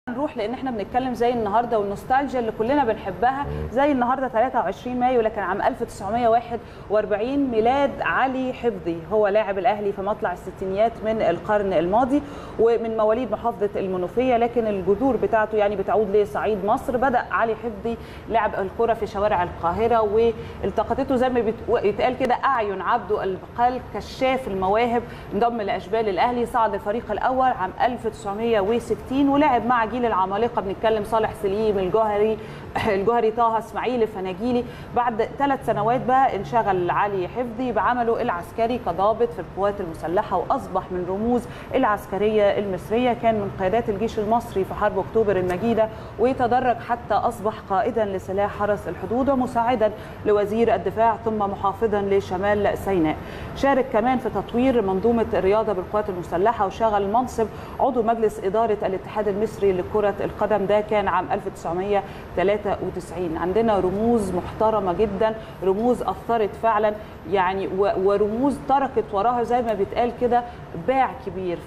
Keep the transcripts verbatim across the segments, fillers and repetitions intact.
نروح لان احنا بنتكلم زي النهارده والنوستالجيا اللي كلنا بنحبها. زي النهارده ثلاثة وعشرين مايو لكن عام ألف وتسعمائة وواحد وأربعين ميلاد علي حفظي، هو لاعب الاهلي في مطلع الستينيات من القرن الماضي ومن مواليد محافظه المنوفيه، لكن الجذور بتاعته يعني بتعود لصعيد مصر. بدا علي حفظي لعب الكره في شوارع القاهره، والتقطته زي ما بيتقال كده اعين عبده البقال كشاف المواهب. انضم لاشبال الاهلي، صعد الفريق الاول عام ألف وتسعمائة وستين ولعب مع جيل العمالقه، بنتكلم صالح سليم، الجوهري الجوهري طه اسماعيل الفناجيلي. بعد ثلاث سنوات بقى انشغل علي حفظي بعمله العسكري كضابط في القوات المسلحه، واصبح من رموز العسكريه المصريه. كان من قيادات الجيش المصري في حرب اكتوبر المجيده، وتدرج حتى اصبح قائدا لسلاح حرس الحدود ومساعدا لوزير الدفاع ثم محافظا لشمال سيناء. شارك كمان في تطوير منظومه الرياضه بالقوات المسلحه، وشغل منصب عضو مجلس اداره الاتحاد المصري لكره القدم، ده كان عام ألف وتسعمائة وثلاثة وتسعين. عندنا رموز محترمه جدا، رموز اثرت فعلا يعني، ورموز تركت وراها زي ما بيتقال كده باع كبير.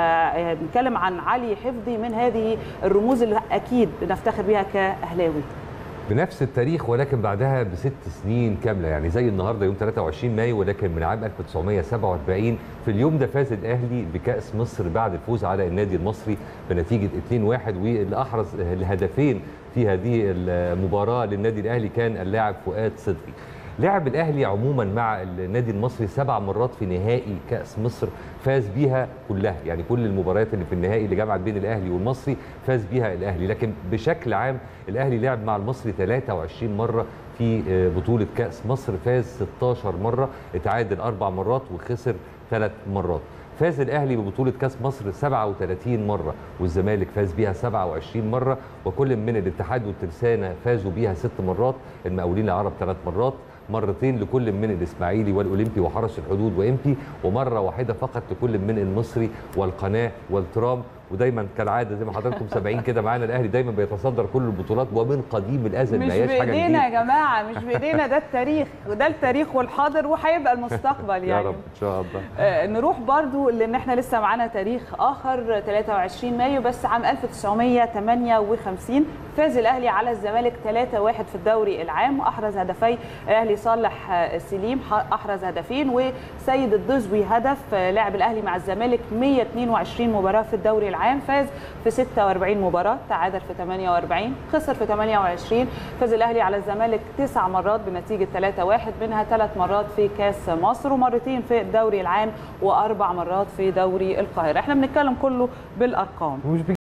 فبنتكلم عن علي حفظي من هذه الرموز اللي اكيد بنفتخر بها كاهلاوي. بنفس التاريخ ولكن بعدها بست سنين كامله، يعني زي النهارده يوم ثلاثة وعشرين مايو ولكن من عام ألف وتسعمائة وسبعة وأربعين. في اليوم ده فاز الاهلي بكاس مصر بعد الفوز على النادي المصري بنتيجه اثنين واحد، واللي احرز الهدفين في هذه المباراه للنادي الاهلي كان اللاعب فؤاد صدقي. لعب الاهلي عموما مع النادي المصري سبع مرات في نهائي كاس مصر، فاز بيها كلها، يعني كل المباريات اللي في النهائي اللي جمعت بين الاهلي والمصري فاز بيها الاهلي. لكن بشكل عام الاهلي لعب مع المصري ثلاثة وعشرين مره في بطوله كاس مصر، فاز ستة عشر مره، اتعادل اربع مرات وخسر ثلاث مرات. فاز الاهلي ببطوله كاس مصر سبعة وثلاثين مره، والزمالك فاز بيها سبعة وعشرين مره، وكل من الاتحاد والترسانه فازوا بيها ست مرات، المقاولين العرب ثلاث مرات، مرتين لكل من الاسماعيلي والاولمبي وحرس الحدود وامبي، ومره واحده فقط لكل من المصري والقناه والترام. ودايما كالعاده زي ما حضراتكم سامعين كده معانا الاهلي دايما بيتصدر كل البطولات ومن قديم الازل، ما هياش حاجه جديده. مش بايدينا يا جماعه، مش بايدينا، ده التاريخ، وده التاريخ والحاضر وهيبقى المستقبل يعني. يا رب ان شاء الله. آه نروح برضو لان احنا لسه معانا تاريخ اخر ثلاثة وعشرين مايو، بس عام ألف وتسعمائة وثمانية وخمسين فاز الاهلي على الزمالك ثلاثة واحد في الدوري العام، واحرز هدفي الاهلي صالح سليم احرز هدفين وسيد الدزوي هدف. لعب الاهلي مع الزمالك مائة واثنين وعشرين مباراه في الدوري العام، فاز في ستة وأربعين مباراه، تعادل في ثمانية وأربعين، خسر في ثمانية وعشرين. فاز الاهلي على الزمالك تسع مرات بنتيجه ثلاثة واحد، منها ثلاث مرات في كاس مصر ومرتين في الدوري العام واربع مرات في دوري القاهره. احنا بنتكلم كله بالارقام.